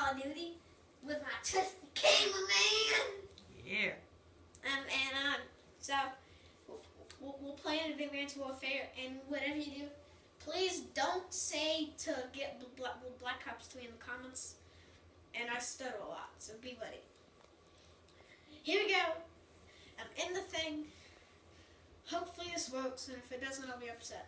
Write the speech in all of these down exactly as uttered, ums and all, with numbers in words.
Call of Duty with my trusty cameraman. Yeah. Um, and um, so we'll, we'll play in Advanced Warfare, and whatever you do, please don't say to get Black, Black Ops three in the comments. And I stutter a lot, so be ready. Here we go. I'm in the thing. Hopefully this works, and if it doesn't, I'll be upset.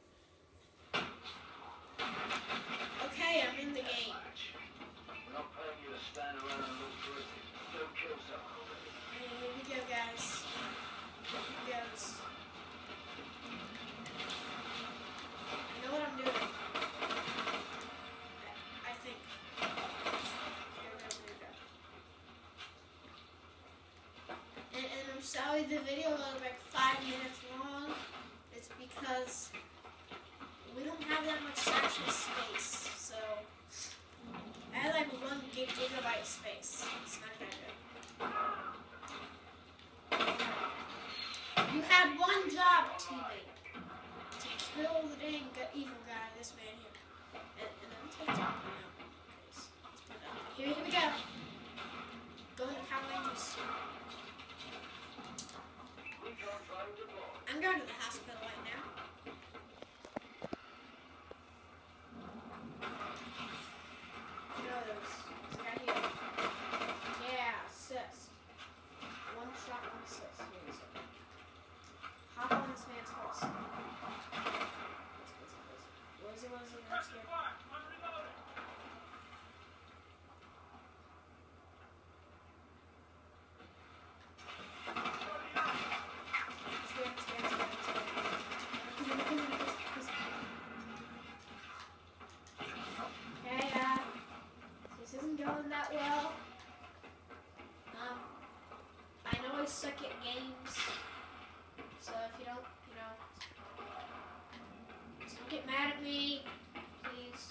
Okay, I'm in the game. We're not paying you to stand around and look pretty. Go kill someone already. And here we go, guys. Here it goes. I know what I'm doing. I, I think. There we go, there we go. And, and I'm sorry the video was like five minutes long. It's because we don't have that much actual space, so I had like one gig gigabyte space. It's not that good. You had one job, teammate, to kill the dang evil guy, this man here. And, and then take it out. Here, here we go. Go into Power Rangers. I'm going to the hospital right now. Suck at games, so if you don't, you know, just don't get mad at me, please.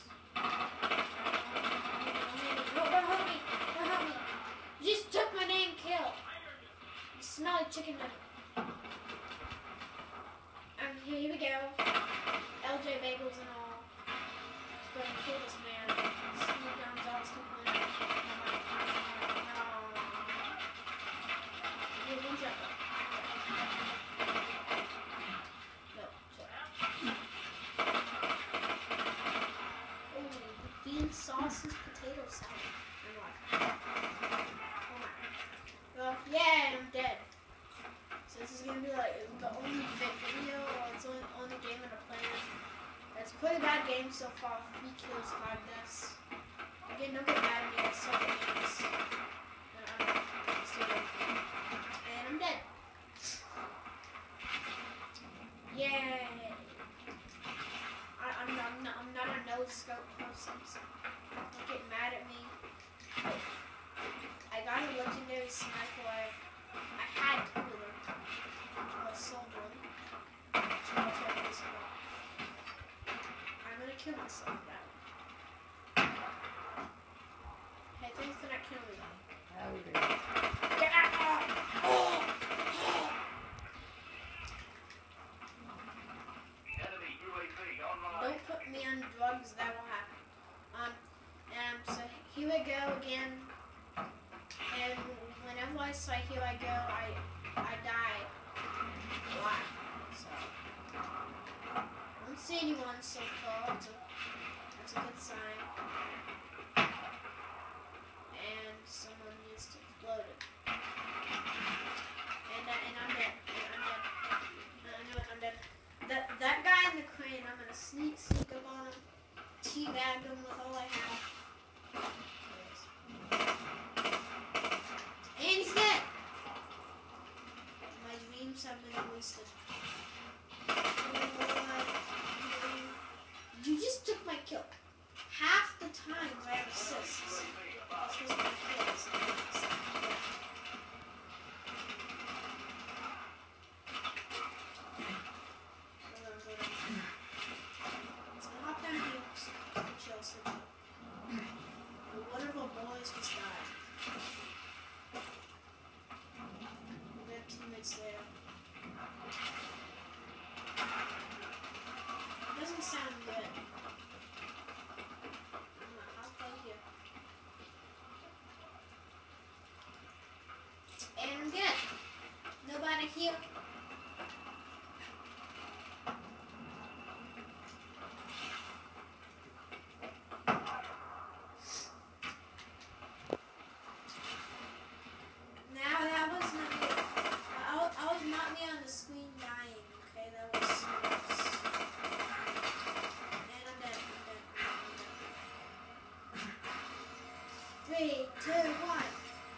Don't, don't hurt me, don't hurt me. You just took my dang kill. You smell like chicken nugget. Um, here, here we go. L J Bagels and all. Let's go and kill this man. Sneak guns all this complaining. Sauces, potato salad. Well, yeah, I'm dead. So this is gonna be like the only video, or it's only only game that I'm playing. It's a pretty bad game so far. Three kills, five deaths. Again, don't get mad at me. I suck at games. And I'm stupid. And I'm dead. Yay! I, I'm not. I'm not. I'm not a no scope person. So don't get mad at me. I got a legendary sniper rifle. I had two of them. I sold one. I'm gonna kill myself now. Hey, thanks for not killing me. Get out! Oh! Enemy U A V online. Don't put me on drugs, that will happen. Um, and so here I go again. And whenever I say here I go, I I die a lot. So I don't see anyone so far. That's a, that's a good sign. And someone needs to explode it. And uh, and I'm dead. And I'm dead. And I know it, I'm dead. That that guy in the crane, I'm gonna sneak sneak up on him, teabag him with all I have. And he's dead! My dreams have been wasted. You just took my kill. Half the time I have assists. This was my kills. Let's go hop down here. Chill, sleep. One of our boys just died. We have teammates there. Doesn't sound good. I'm gonna hop right here. here. Now that was not me. I, was- I was not me on the screen dying. Okay, that was. And I'm dead. I'm dead. I'm dead. Three, two, one.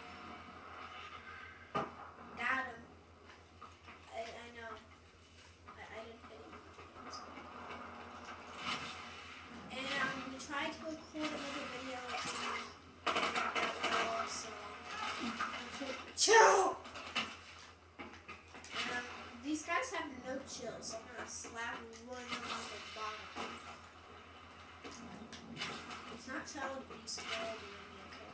Got him. I, I know. I, I didn't hit him. And um, we tried to record another video and that was so. Chill! And, um, these guys have no chill, so I'm gonna slap one of them on the bottom. It's not child abuse at all, okay?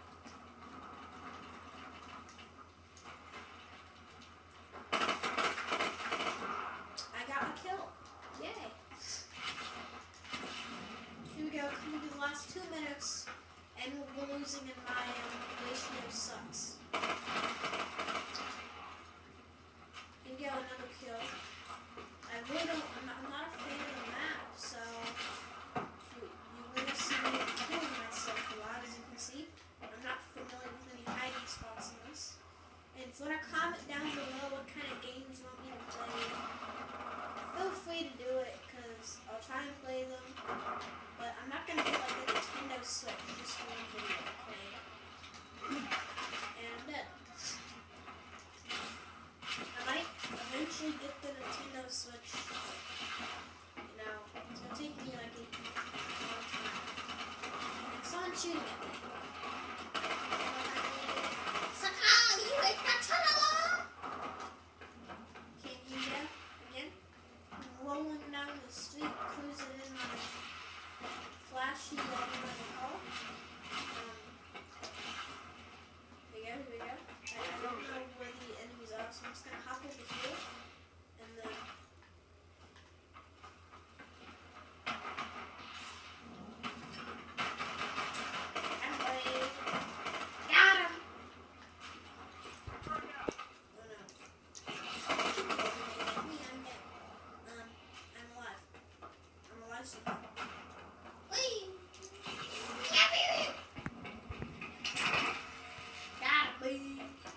I got a kill. Yay. Here we go. Coming to the last two minutes, and we're losing, and my um, ratio sucks. Here we go, another kill. I really don't. I'm not, I'm not a fan of the map, so you, you're gonna see me killing myself a lot, as you can see. I'm not familiar with any hiding spots in this. And if you want to comment down below what kind of games you want me to play, feel free to do it, because I'll try and play them. But I'm not going to get like a Nintendo Switch just for one video, okay? And I'm dead. I might eventually get the Nintendo Switch. You know, it's going to take me like a long time. Someone shooting at me. Can't you get again? I'm rolling down the street, cruising in my flashy, whatever you want to call. Um, here we go, here we go. I, I don't know where the enemies are, so I'm just gonna hop over here, and then. Anyway, got him! Oh no. Me, I'm dead. Um, I'm alive. I'm alive somehow. Whee! Got him, boy.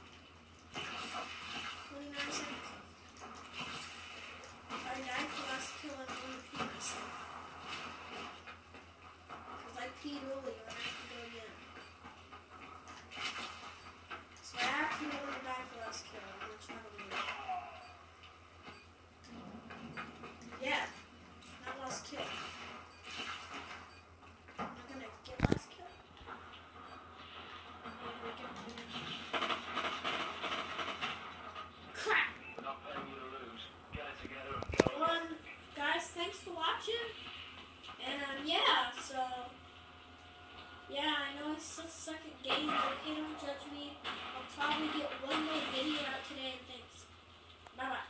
twenty-nine seconds. If I die for last kill, I'm going to pee myself. Because I peed earlier and I have to go again. So I actually don't want to die for last kill. I'm going to try to win. Yeah. Not last kill. Am I gonna get last kill? Here we go. Crap! We're not paying you to lose. Get it together and go. Well, um, guys, thanks for watching. And um, yeah, so yeah, I know it's the second game, but okay, don't judge me. I'll probably get one more video out today. Thanks. Bye bye.